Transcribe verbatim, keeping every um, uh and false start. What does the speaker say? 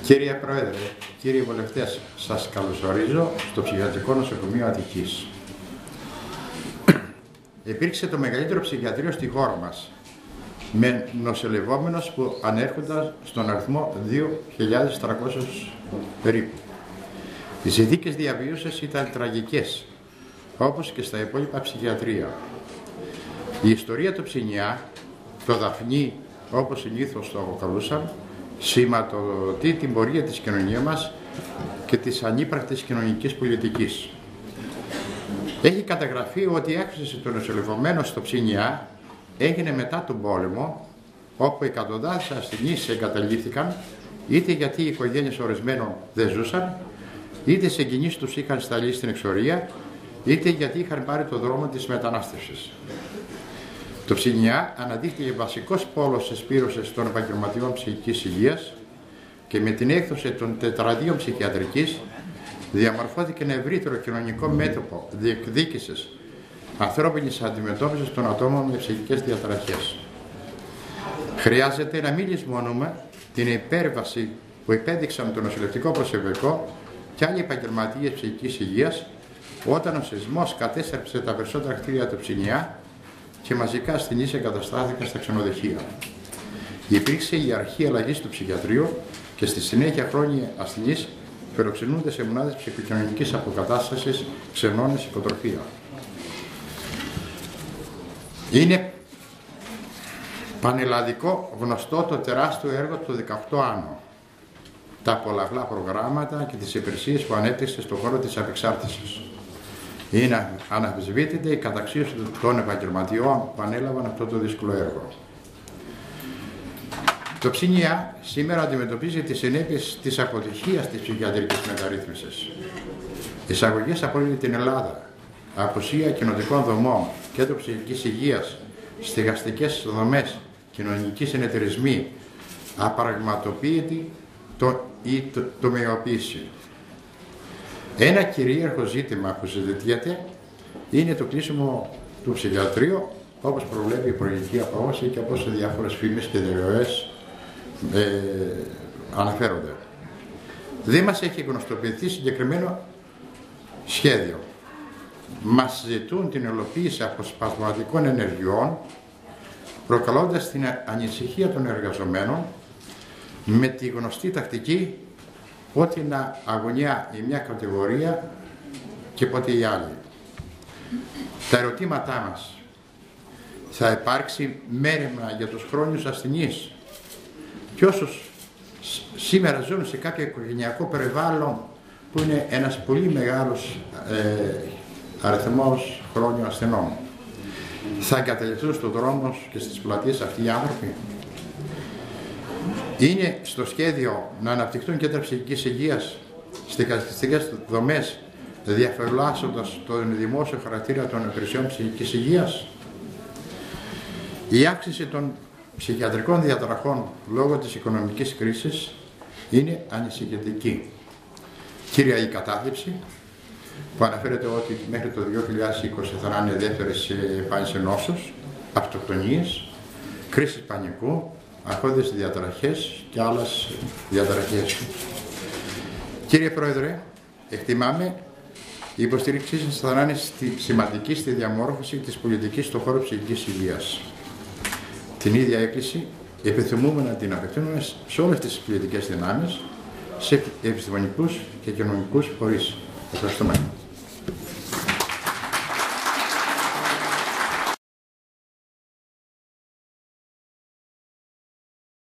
Κύριε Πρόεδρε, κύριοι βουλευτές, σας καλωσορίζω στο Ψυχιατρικό Νοσοκομείο Αττικής. Υπήρξε το μεγαλύτερο ψυχιατρίο στη χώρα μας, με νοσηλευόμενους που ανέρχονταν στον αριθμό δύο χιλιάδες τριακόσιους περίπου. Οι συνθήκες διαβίωσης ήταν τραγικές, όπως και στα υπόλοιπα ψυχιατρία. Η ιστορία του Ψινιά, το Δαφνί, όπως συνήθως το αποκαλούσαν, σηματοδοτεί την πορεία της κοινωνίας μας και της ανύπαρκτης κοινωνικής πολιτικής. Έχει καταγραφεί ότι η αύξηση των νοσηλευομένων στο Ψινιά έγινε μετά τον πόλεμο, όπου εκατοντάδες ασθενείς εγκαταλείφθηκαν, είτε γιατί οι οικογένειες ορισμένων δεν ζούσαν, είτε οι συγγενείς τους είχαν σταλεί στην εξορία, είτε γιατί είχαν πάρει το δρόμο της μετανάστευσης. Το Ψινιά αναδείχθηκε βασικός πόλος συσπήρωσης των επαγγελματιών ψυχικής υγείας και με την έκδοση των τετραδίων ψυχιατρικής διαμορφώθηκε ένα ευρύτερο κοινωνικό μέτωπο διεκδίκησης ανθρώπινης αντιμετώπισης των ατόμων με ψυχικές διαταραχές. Χρειάζεται να μην λησμονούμε την υπέρβαση που επέδειξαν το νοσηλευτικό προσωπικό και άλλοι επαγγελματίες ψυχικής υγείας όταν ο σεισμός κατέστρεψε τα περισσότερα κτίρια του Ψινιά και μαζικά ασθενείς εγκαταστάθηκαν στα ξενοδοχεία. Υπήρξε η αρχή αλλαγής του ψυχιατρίου και στη συνέχεια χρόνια ασθενείς φιλοξενούνται σε μονάδες ψυχοκοινωνικής αποκατάστασης ξενών σε οικοτροφία. Είναι πανελλαδικό γνωστό το τεράστιο έργο του δεκαοκτώ Άνω, τα πολλαπλά προγράμματα και τις υπηρεσίες που ανέπτυξε στον χώρο της απεξάρτησης. Είναι αναμφισβήτητη η καταξίωση των επαγγελματιών που ανέλαβαν αυτό το δύσκολο έργο. Το Ψινιά σήμερα αντιμετωπίζει τις συνέπειες της αποτυχίας της ψυχιατρικής μεταρρύθμισης. Εισαγωγές από όλη την Ελλάδα, απουσία κοινοτικών δομών, κέντρο ψυχικής υγείας, στεγαστικές δομές, κοινωνικοί συνεταιρισμοί, απαραγματοποίητη το, ή το, τομεοποίηση. Ένα κυρίαρχο ζήτημα που συζητιέται είναι το κλείσιμο του ψυχιατρίου, όπως προβλέπει η προηγική απόφαση και όπως σε διάφορες φήμες και διαρροές ε, αναφέρονται. Δεν μας έχει γνωστοποιηθεί συγκεκριμένο σχέδιο. Μας ζητούν την υλοποίηση αποσπασματικών ενεργειών, προκαλώντας την ανησυχία των εργαζομένων με τη γνωστή τακτική πότε να αγωνιά η μια κατηγορία και πότε η άλλη. Τα ερωτήματά μας: θα υπάρξει μέριμνα για τους χρόνιους ασθενείς και όσους σήμερα ζουν σε κάποιο οικογενειακό περιβάλλον που είναι ένας πολύ μεγάλος ε, αριθμός χρόνιων ασθενών? Θα εγκαταλειφθούν στον δρόμο και στις πλατείες αυτοί οι άνθρωποι? Είναι στο σχέδιο να αναπτυχθούν κέντρα ψυχικής υγείας, στεγαστικές δομές, διαφυλάσσοντας τον δημόσιο χαρακτήρα των υπηρεσιών ψυχικής υγείας? Η αύξηση των ψυχιατρικών διαταραχών λόγω της οικονομικής κρίσης είναι ανησυχητική. Κύρια η κατάθλιψη, που αναφέρεται ότι μέχρι το δύο χιλιάδες είκοσι θα είναι δεύτερη σε εμφάνιση νόσους, αυτοκτονίες, κρίσεις πανικού, αρχώδεις διαταραχές και άλλες διαταραχές. Κύριε Πρόεδρε, εκτιμάμε η υποστήριξή σας θα είναι στη, σημαντική στη διαμόρφωση της πολιτικής στον χώρο ψυχικής υγείας. Την ίδια έκκληση επιθυμούμε να την απευθύνουμε σε όλες τις πολιτικές δυνάμεις, σε επιστημονικούς και κοινωνικούς φορείς. Ευχαριστούμε.